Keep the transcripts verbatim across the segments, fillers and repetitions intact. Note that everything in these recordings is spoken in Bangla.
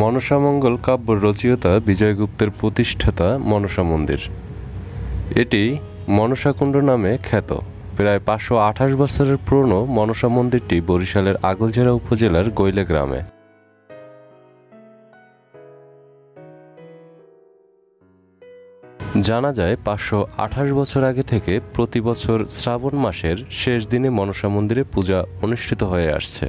মনসা মঙ্গল কাব্য রচয়িতা বিজয় গুপ্তের প্রতিষ্ঠাতা মনসা মন্দির। এটি মনসা কুণ্ড নামে খ্যাত। প্রায় পাঁচশো আঠাশ বছরের পুরনো মনসা মন্দিরটি বরিশালের আগলঝারা উপজেলার গোইলা গ্রামে। জানা যায় পাঁচশো আঠাশ বছর আগে থেকে প্রতি বছর শ্রাবণ মাসের শেষ দিনে মনসা মন্দিরে পূজা অনুষ্ঠিত হয়ে আসছে।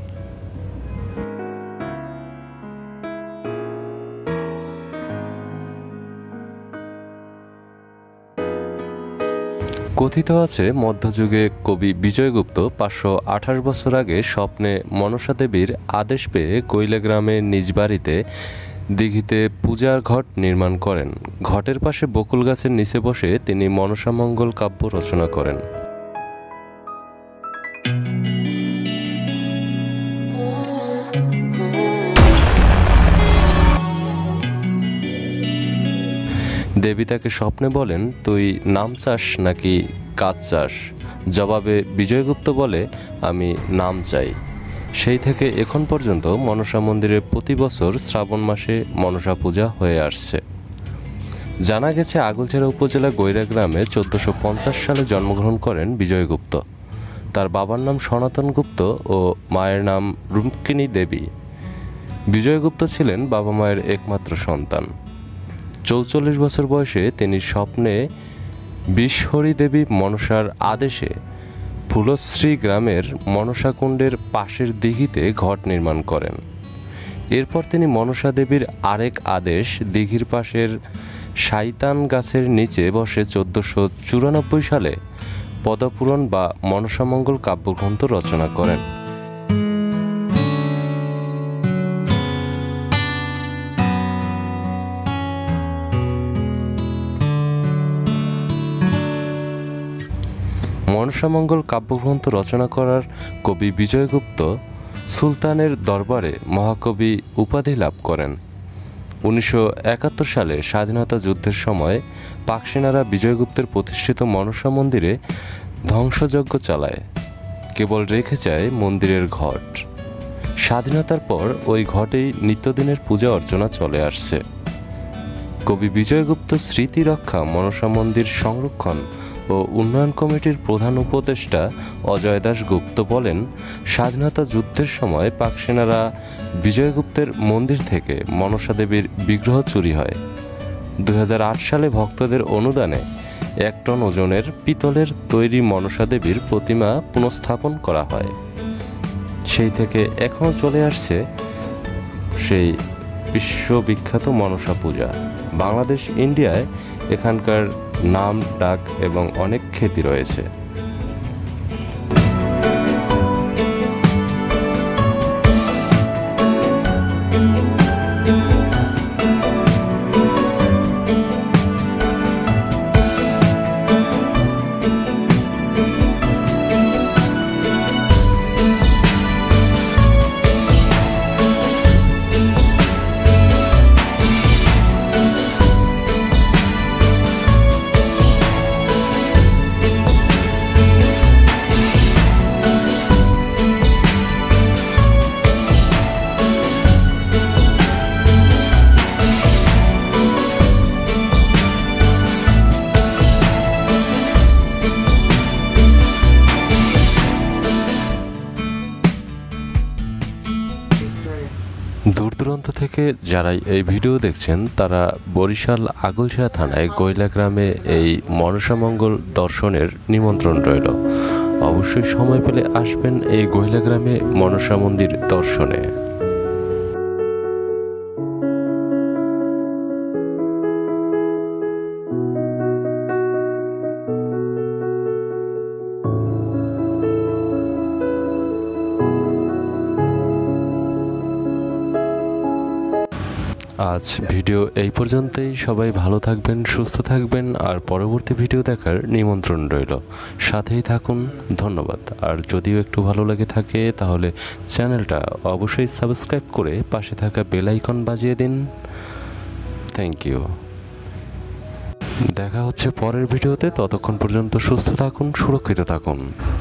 কথিত আছে মধ্যযুগে কবি বিজয়গুপ্ত পাঁচশো আঠাশ বছর আগে স্বপ্নে মনসা দেবীর আদেশ পেয়ে গোইলা গ্রামে নিজ বাড়িতে দিঘিতে পূজার ঘট নির্মাণ করেন। ঘটের পাশে বকুল গাছের নিচে বসে তিনি মনসা মঙ্গল কাব্য রচনা করেন। দেবী তাকে স্বপ্নে বলেন, তুই নাম চাস নাকি কাজ চাস? জবাবে বিজয়গুপ্ত বলে, আমি নাম চাই। সেই থেকে এখন পর্যন্ত মনসা মন্দিরে প্রতি বছর শ্রাবণ মাসে মনসা পূজা হয়ে আসছে। জানা গেছে আগলঝারা উপজেলা গোইরা গ্রামে চোদ্দোশো পঞ্চাশ সালে জন্মগ্রহণ করেন বিজয়গুপ্ত। তার বাবার নাম সনাতন গুপ্ত ও মায়ের নাম রুক্মিণী দেবী। বিজয়গুপ্ত ছিলেন বাবা মায়ের একমাত্র সন্তান। চৌচল্লিশ বছর বয়সে তিনি স্বপ্নে বিশ্বহরী দেবী মনসার আদেশে ফুলশ্রী গ্রামের মনসা কুণ্ডের পাশের দিঘিতে ঘট নির্মাণ করেন। এরপর তিনি মনসা দেবীর আরেক আদেশ দিঘির পাশের শাইতান গাছের নিচে বসে চোদ্দোশো চুরানব্বই সালে পদপুরাণ বা মনসা মঙ্গল কাব্যগ্রন্থ রচনা করেন। মনসা মঙ্গল কাব্যগ্রন্থ রচনা করার কবি বিজয়গুপ্ত সুলতানের দরবারে মহাকবি উপাধি লাভ করেন। উনিশশো একাত্তর সালে স্বাধীনতা যুদ্ধের সময় পাক সেনারা বিজয়গুপ্তের প্রতিষ্ঠিত মনসা মন্দিরে ধ্বংসযজ্ঞ চালায়, কেবল রেখে যায় মন্দিরের ঘট। স্বাধীনতার পর ওই ঘটেই নিত্যদিনের পূজা অর্চনা চলে আসছে। কবি বিজয়গুপ্ত স্মৃতি রক্ষা মনসা মন্দির সংরক্ষণ ও উন্নয়ন কমিটির প্রধান উপদেষ্টা অজয় দাস গুপ্ত বলেন, স্বাধীনতা যুদ্ধের সময় পাক সেনারা বিজয়গুপ্তের মন্দির থেকে মনসা দেবীর বিগ্রহ চুরি হয়। দুই হাজার আট সালে ভক্তদের অনুদানে এক টন ওজনের পিতলের তৈরি মনসা দেবীর প্রতিমা পুনঃস্থাপন করা হয়। সেই থেকে এখনও চলে আসছে সেই বিশ্ববিখ্যাত মনসা পূজা। বাংলাদেশ ইন্ডিয়ায় এখানকার নাম ডাক এবং অনেক খ্যাতি রয়েছে। দূর দূরান্ত থেকে যারা এই ভিডিও দেখছেন তারা বরিশাল আগলঝারা থানায় গোইলা গ্রামে এই মনসা মঙ্গল দর্শনের নিমন্ত্রণ রইল। অবশ্যই সময় পেলে আসবেন এই গোইলা গ্রামে মনসা মন্দির দর্শনে। আজ ভিডিও এই পর্যন্তই। সবাই ভালো থাকবেন, সুস্থ থাকবেন, আর পরবর্তী ভিডিও দেখার নিমন্ত্রণ রইল। সাথেই থাকুন। ধন্যবাদ। আর যদিও একটু ভালো লেগে থাকে তাহলে চ্যানেলটা অবশ্যই সাবস্ক্রাইব করে পাশে থাকা বেল আইকন বাজিয়ে দিন। Thank you. দেখা হচ্ছে পরের ভিডিওতে। ততক্ষণ পর্যন্ত সুস্থ থাকুন, সুরক্ষিত থাকুন।